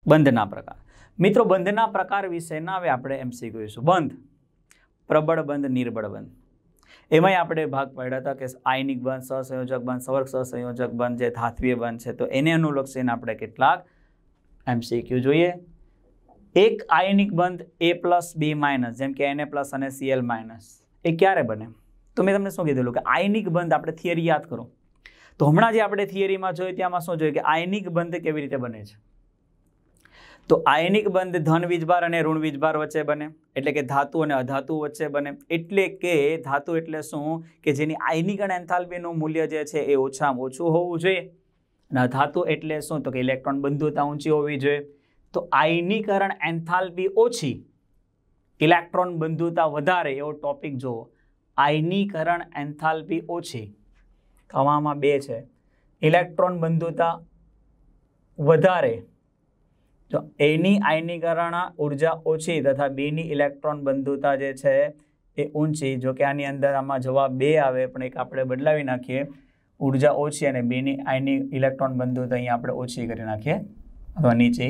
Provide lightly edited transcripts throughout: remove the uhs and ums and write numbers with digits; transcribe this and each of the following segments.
બંધના પ્રકાર. મિત્રો બંધના પ્રકાર વિશેના હવે આપણે એમસીક્યુ જોઈશું. બંધ, પ્રબળ બંધ, નિર્બળ બંધ. એમાંય આપણે ભાગ પાડ્યા હતા કે આયનિક બંધ, સહસંયોજક બંધ, સવર્ગ સહસંયોજક બંધ, જે ધાત્વીય બંધ છે, તો એને અનુલક્ષીને આપણે કેટલાક એમસીક્યુ જોઈએ. એક આયનિક બંધ A+B-, જેમ કે Na+ અને Cl-, એ ક્યારે બને? તો મેં તમને શું કીધેલું કે આયનિક બંધ આપણે થિયરી યાદ કરો. તો હમણાં જે આપણે થિયરીમાં જોયું ત્યાંમાં શું જોયું કે આયનિક બંધ કેવી રીતે બને છે. તો આયનિક બંધ ધન વીજભાર અને ઋણ વીજભાર વચ્ચે બને, એટલે કે ધાતુ અને અધાતુ વચ્ચે બને. એટલે કે ધાતુ એટલે શું કે જેની આયનીકરણ એન્થાલ્પીનું મૂલ્ય જે છે એ ઓછામાં ઓછું હોવું જોઈએ. અને અધાતુ એટલે શું તો કે ઇલેક્ટ્રોન બંધુતા ઊંચી હોવી જોઈએ. તો આયનીકરણ એન્થાલ્પી ઓછી, ઇલેક્ટ્રોન બંધુતા વધારે, એવો ટોપિક જુઓ. આયનીકરણ એન્થાલ્પી ઓછી, આમાં બે છે, ઇલેક્ટ્રોન બંધુતા વધારે. તો એની આયનીકરણ ઉર્જા ઓછી તથા બીની ઇલેક્ટ્રોન બંધુતા જે છે એ ઊંચી. જો કે આની અંદર આમાં જવાબ 2 આવે, પણ એક આપણે બદલાવી નાખીએ, ઉર્જા ઓછી અને બીની આયની ઇલેક્ટ્રોન બંધુતા અહીંયા આપણે ઓછી કરી નાખીએ અથવા નીચે.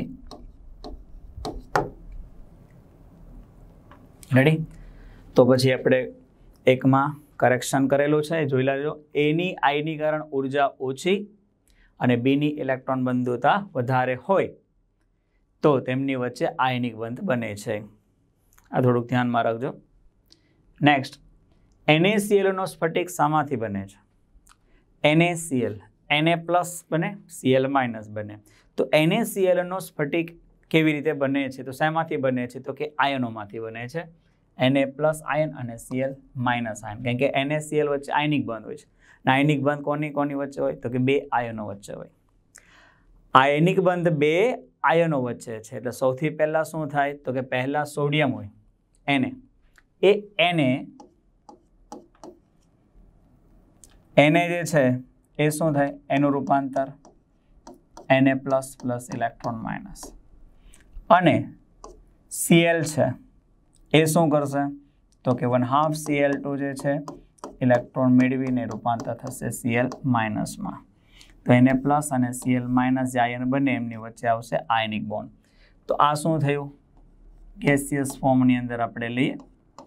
રેડી? તો પછી આપણે એકમાં કરેક્શન કરેલું છે, જોઈ લેજો. એની આયનીકરણ ઉર્જા ઓછી અને બીની ઇલેક્ટ્રોન બંધુતા વધારે હોય તો તેમની વચ્ચે આયનિક બંધ બને છે. આ થોડુંક ધ્યાનમાં રાખજો. નેક્સ્ટ, NaCl નો સ્ફટિક શામાંથી બને છે? NaCl, Na+ બને, Cl- બને. તો NaCl નો સ્ફટિક કેવી રીતે બને છે? તો શેમાંથી બને છે? તો કે આયનોમાંથી બને છે. Na+ આયન અને Cl- આયન. કારણ કે NaCl વચ્ચે આયનિક બંધ હોય છે. આયનિક બંધ કોની વચ્ચે હોય? તો કે 2 આયનો વચ્ચે હોય. આયનિક બંધ 2 આયનો વચ્ચે છે. એટલે સૌથી પહેલા શું થાય? તો કે પહેલા સોડિયમ હોય Na, Na જે છે એ શું થાય? એનું રૂપાંતર Na+ ઇલેક્ટ્રોન માઇનસ. અને Cl છે એ શું કરશે? તો કે 1/2 Cl2 જે છે ઇલેક્ટ્રોન મેળવીને રૂપાંતર થશે Cl- માં. તો Na+ અને Cl- જે આયન બને એમની વચ્ચે આવશે આયનિક બોન્ડ. તો આ શું થયું? ગેસિયસ ફોર્મની અંદર આપણે લઈએ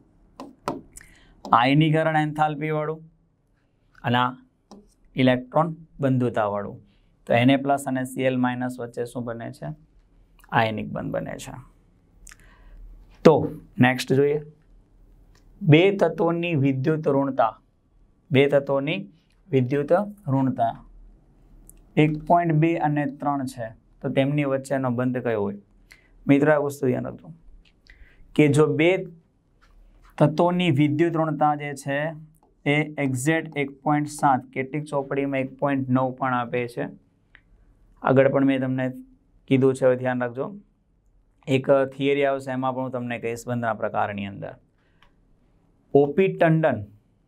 આયનીકરણ એન્થાલ્પી વાળું અને આ ઇલેક્ટ્રોન બંધુતા વાળું. તો Na+ અને Cl- વચ્ચે શું બને છે? આયનિક બંધ બને છે. તો નેક્સ્ટ જોઈએ, બે તત્વોની વિદ્યુત ઋણતા. બે તત્વોની વિદ્યુત ઋણતા 1.2 અને 3 છે. તો તેમની વચ્ચેનો બંધ કયો હોય? મિત્રો આ વસ્તુ યાદ રાખજો કે જો બે તત્વોની વિદ્યુત ઋણતા જે છે એ એક્ઝેક્ટ 1.7, કેટલીક ચોપડીમાં 1.9 પણ આપે છે. આગળ પણ મેં તમને કીધું છે, હવે ધ્યાન રાખજો. એક થિયરી આવશે એમાં પણ હું તમને કહીશ બંધના પ્રકારની અંદર. OP ટંડન,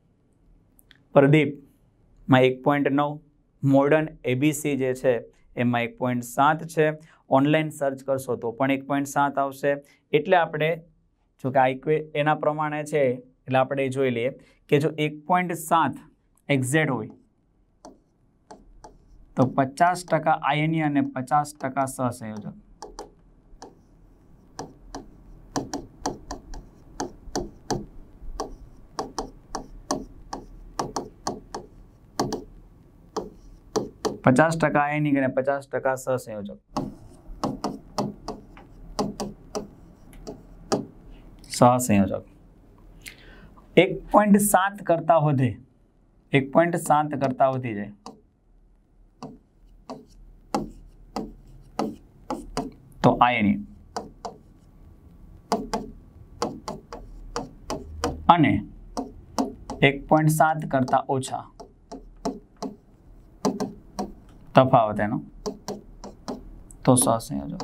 પ્રદીપમાં 1.9, મોડર્ન ABC જે છે એમાં 1.7 છે. ઓનલાઈન સર્ચ કરશો તો પણ 1.7 આવશે. એટલે આપણે જો કે એના પ્રમાણે છે એટલે આપણે જોઈ લઈએ કે જો 1.7 એક્ઝેક્ટ હોય તો 50% આયનીય અને 50% સહસંયોજક. %50 આયનિક અને 50% સહસંયોજક. સહસંયોજક 1.7 કરતા વધે, 1.7 કરતા વધી જાય તો આયનિક અને 1.7 કરતા ઓછા તફાવત એનો તો સહસંયોજક.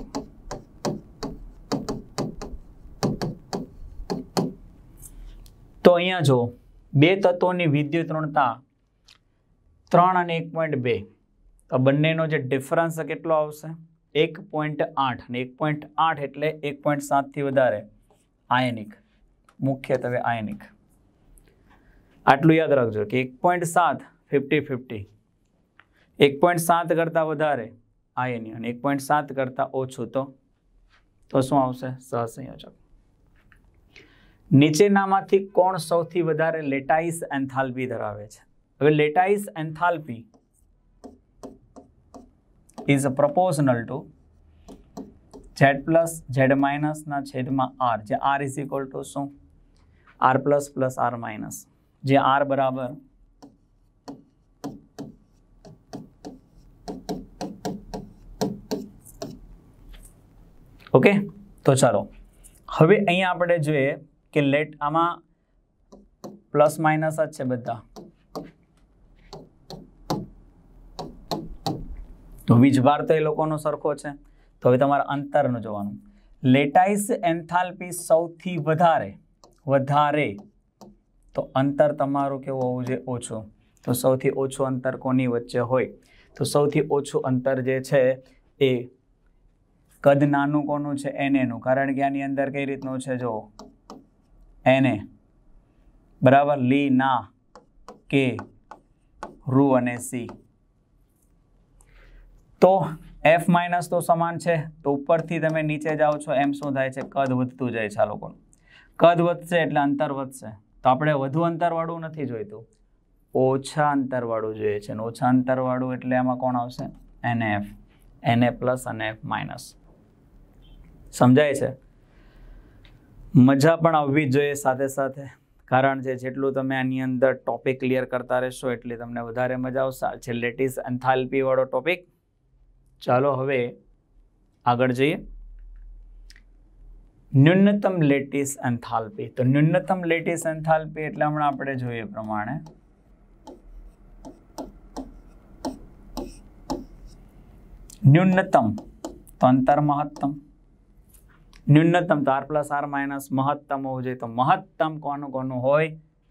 તો અહીંયા જો બે તત્વોની વિદ્યુત ઋણતા 3 અને 1.2, તો બંનેનો જે ડિફરન્સ કેટલો આવશે? 1.8 અને 1.8 એટલે 1.7 થી વધારે આયનિક, મુખ્યત્વે આયનિક. આટલું યાદ રાખજો કે 1.7 50-50, 1.7 કરતા વધારે આયનિક અને 1.7 કરતા ઓછું તો તો શું આવશે? સહસંયોજક. નીચેનામાંથી કોણ સૌથી વધારે લેટાઇસ એન્થાલ્પી ધરાવે છે? હવે lattice enthalpy is proportional to z plus z minus ના છેદમાં r, જે r ઇઝ ઇક્વલ ટુ શું? r plus plus r minus, જે r બરાબર ઓકે. તો ચાલો હવે અહીંયા આપણે જોઈએ કે આમાં પ્લસ માઇનસ જ છે બધા, તો વીજભાર તો એ લોકોનો સરખો છે. તો હવે તમારે અંતરનું જોવાનું. લેટાઇસ એન્થાલ્પી સૌથી વધારે તો અંતર તમારું કેવું હોવું જોઈએ? ઓછું. તો સૌથી ઓછું અંતર કોની વચ્ચે હોય? તો સૌથી ઓછું અંતર જે છે એ કદ નાનું કોનું છે? Na નું, કારણ કે આની અંદર કઈ રીતનું છે? જો Na બરાબર લી ના કે રૂ અને સી. તો F માઇનસ તો સમાન છે, તો ઉપરથી તમે નીચે જાઓ છો એમ શું થાય છે? કદ વધતું જાય છે. આ લોકોનું કદ વધશે એટલે અંતર વધશે. તો આપણે વધુ અંતરવાળું નથી જોઈતું, ઓછા અંતરવાળું જોઈએ છે. ઓછા અંતરવાળું એટલે એમાં કોણ આવશે? NF, Na પ્લસ અને F માઇનસ. સમજાય છે? મજા પણ આવવી જ જોઈએ સાથે સાથે, કારણ છે જેટલું તમે આની અંદર ટોપિક ક્લિયર કરતા રહેશો એટલી તમને વધારે મજા આવશે. છે લેટિસ એન્થાલ્પી વાળો ટોપિક. ચાલો હવે આગળ જઈએ. ન્યૂનતમ લેટિસ એન્થાલ્પી. તો ન્યૂનતમ લેટિસ એન્થાલ્પી એટલે હમણાં આપણે જોઈએ પ્રમાણે ન્યૂનતમ તો અંતર મહત્તમ, ન્યૂનતમ તો r પ્લસ r માઇનસ, મહત્તમ હોવું જોઈએ તો મહત્તમ કોનું હોય?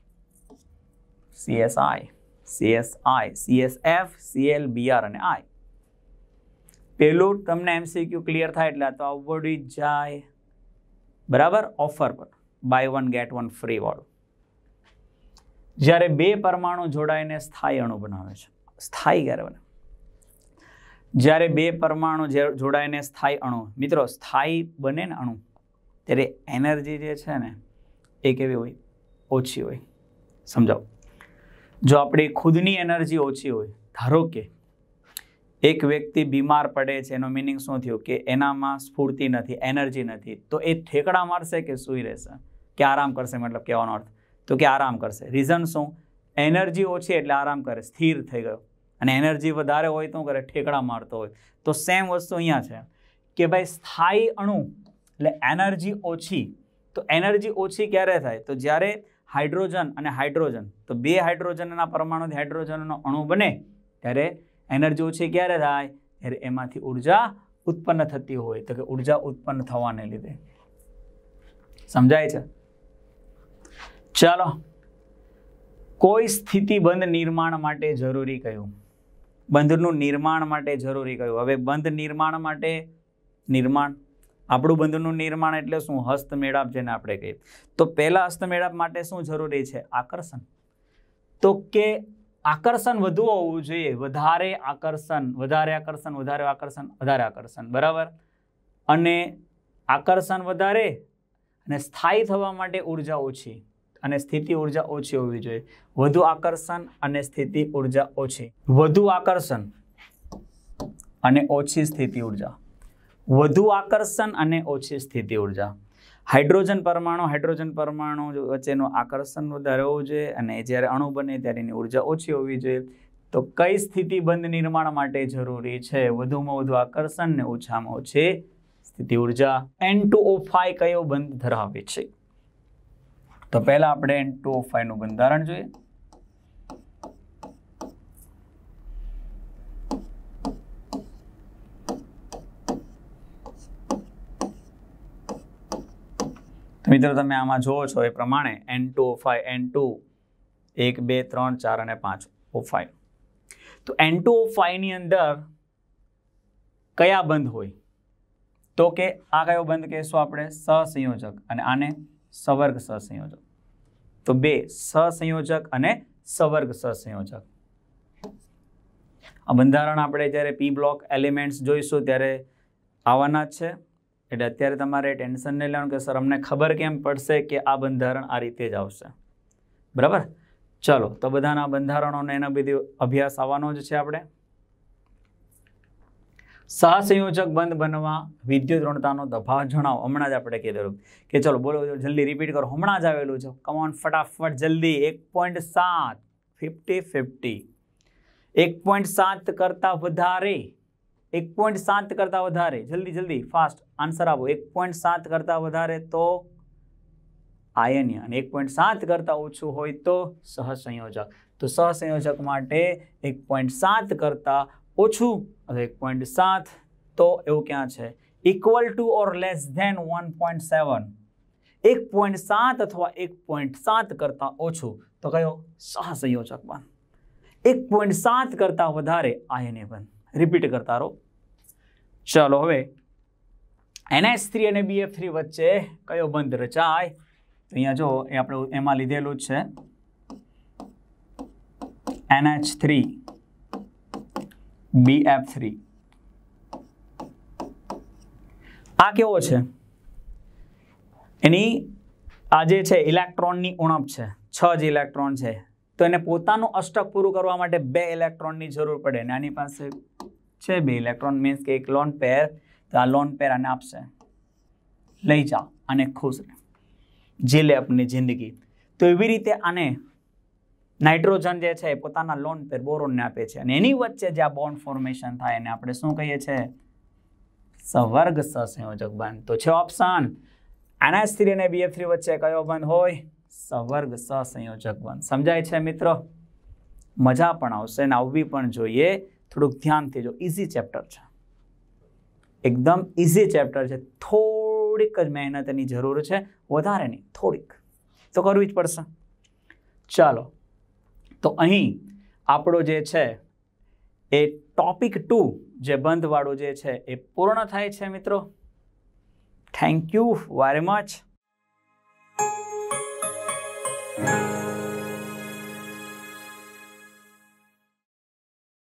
CSI, CSF, CL, BR અને I. પેલું તમને MCQ ક્લિયર થાય એટલે તો આવડી જાય બરાબર. ઓફર પર બાય 1 ગેટ 1 ફ્રી વાળું. જ્યારે બે પરમાણુ જોડાઈને સ્થાયી અણુ બનાવે છે. સ્થાયી ક્યારે બને? જ્યારે બે પરમાણુ જોડાઈને સ્થાયી અણુ, મિત્રો સ્થાયી બને ને અણુ, ત્યારે એનર્જી જે છે ને એ કેવી હોય? ઓછી હોય. સમજાવો. જો આપણી ખુદની એનર્જી ઓછી હોય, ધારો કે એક વ્યક્તિ બીમાર પડે છે, એનો મિનિંગ શું થયું? કે એનામાં સ્ફૂર્તિ નથી, એનર્જી નથી. તો એ ઠેકડા મારશે કે સૂઈ રહેશે? કે આરામ કરશે? મતલબ કહેવાનો અર્થ તો કે આરામ કરશે. રીઝન શું? એનર્જી ઓછી એટલે આરામ કરે, સ્થિર થઈ ગયો. અને એનર્જી વધારે હોય તો કરે? ઠેકડા મારતો હોય. તો સેમ વસ્તુ અહીંયા છે કે ભાઈ સ્થાયી અણુ એટલે એનર્જી ઓછી. તો એનર્જી ઓછી ક્યારે થાય? તો જ્યારે હાઇડ્રોજન અને હાઇડ્રોજન, તો બે હાઇડ્રોજનના પરમાણુથી હાઇડ્રોજનનો અણુ બને ત્યારે એનર્જી ઓછી ક્યારે થાય? ત્યારે એમાંથી ઉર્જા ઉત્પન્ન થતી હોય. તો કે ઉર્જા ઉત્પન્ન થવાને લીધે. સમજાય છે? ચાલો, કોઈ સ્થિતિબંધ નિર્માણ માટે જરૂરી કયું? બંધનું નિર્માણ માટે જરૂરી કયું? હવે બંધ નિર્માણ માટે આપણું બંધનું નિર્માણ એટલે શું? હસ્તમેળાપ, જેને આપણે કહીએ. તો પહેલા હસ્તમેળાપ માટે શું જરૂરી છે? આકર્ષણ. તો કે આકર્ષણ વધુ હોવું જોઈએ. વધારે આકર્ષણ, બરાબર. અને આકર્ષણ વધારે અને સ્થાયી થવા માટે ઉર્જા ઓછી અને સ્થિતિ ઉર્જા ઓછી હોવી જોઈએ. વધુ આકર્ષણ અને સ્થિતિ ઉર્જા ઓછી. વધુ આકર્ષણ અને ઓછી સ્થિતિ ઉર્જા. વધુ આકર્ષણ અને ઓછી સ્થિતિ ઉર્જા. હાઇડ્રોજન પરમાણુ વચ્ચેનું આકર્ષણ વધારે હોવું જોઈએ અને જ્યારે અણુ બને ત્યારે એની ઉર્જા ઓછી હોવી જોઈએ. તો કઈ સ્થિતિબંધ નિર્માણ માટે જરૂરી છે? વધુમાં વધુ આકર્ષણ ને ઓછામાં ઓછી સ્થિતિ ઉર્જા. N2O5 કયો બંધ ધરાવે છે? તો પહેલા આપણે N2O5 નું બંધારણ જોઈએ. તો મિત્રો તમે આમાં જોવો છો એ પ્રમાણે N2O5, N2 1, 2, 3, 4 અને 5 O5. તો N2O5 ની અંદર કયા બંધ હોય? તો કે આ કયો બંધ કહેશું આપણે? સહસંયોજક, અને આને સવર્ગ સહસંયોજક. તો બે સહસંયોજક અને સવર્ગ સહસંયોજક. આ બંધારણ આપણે જ્યારે P બ્લોક એલિમેન્ટ્સ જોઈશું ત્યારે આવવાના જ છે. એટલે અત્યારે તમારે ટેન્શન નહીં લેવાનું કે સર અમને ખબર કેમ પડશે કે આ બંધારણ આ રીતે જ આવશે, બરાબર. ચલો, તો બધાના બંધારણોને એના બધી અભ્યાસ આવવાનો જ છે. આપણે સહસંયોજક બંધ બનવા વિદ્યુત ઋણતાનો તફાવત જણાવો. હમણાં જ આપણે કીધેલું કે ચલો બોલો, જલ્દી રિપીટ કરો. હમણાં જ આવેલું છે, કમોન ફટાફટ જલ્દી. 1.7 50-50 1.7 કરતા વધારે, 1.7 કરતા વધારે, જલ્દી ફાસ્ટ આન્સર આપો. 1.7 કરતા વધારે તો આયનીય અને 1.7 કરતા ઓછું હોય તો સહસંયોજક. તો સહસંયોજક માટે 1.7 કરતા ઓછું 1.7 તો એવું ક્યાં છે? Equal to or less than 1.7. 1.7 અથવા 1.7 કરતા ઓછું તો કયો? સહસંયોજક બંધ. 1.7 કરતા વધારે આયનીય બંધ. રિપીટ કરતા રહો. ચલો હવે NH3 અને BF3 વચ્ચે કયો બંધ રચાય? તો અહીંયા જો એ આપણે એમાં લીધેલું જ છે, NH3 BF3. આ કેવો છે? એની આ જે છે ઇલેક્ટ્રોનની ઉણપ છે, 6 જ ઇલેક્ટ્રોન છે. તો એને પોતાનું અષ્ટક પૂરું કરવા માટે 2 ઇલેક્ટ્રોનની જરૂર પડે ને આની પાસે છે 2 ઇલેક્ટ્રોન, મીન્સ કે એક લોન પેર. તો આ લોન પેર આને આપશે, લઈ જા અને ખુશ રહે, જીલે આપની જિંદગી. તો એવી રીતે આને નાઇટ્રોજન જે છે પોતાના લોન પેર બોરોનને આપે છે અને એની વચ્ચે જે આ બોન્ડ ફોર્મેશન થાય એને આપણે શું કહીએ છીએ? સહવર્ગ સહસંયોજક બંધ. તો છે ઓપ્શન NH3 અને BF3 વચ્ચે કયો બંધ હોય? સહવર્ગ સહસંયોજક બંધ. સમજાય છે મિત્રો? મજા પણ આવશે અને આવવી પણ જોઈએ. થોડુંક ધ્યાનથી જો, ઇઝી ચેપ્ટર છે, એકદમ ઇઝી ચેપ્ટર છે. થોડીક જ મહેનતની જરૂર છે, વધારે નહીં, થોડીક તો કરવી જ પડશે. ચાલો, તો અહીં આપણો જે છે એ ટોપિક 2 જે બંધવાળું જે છે એ પૂર્ણ થાય છે મિત્રો. Thank you very much.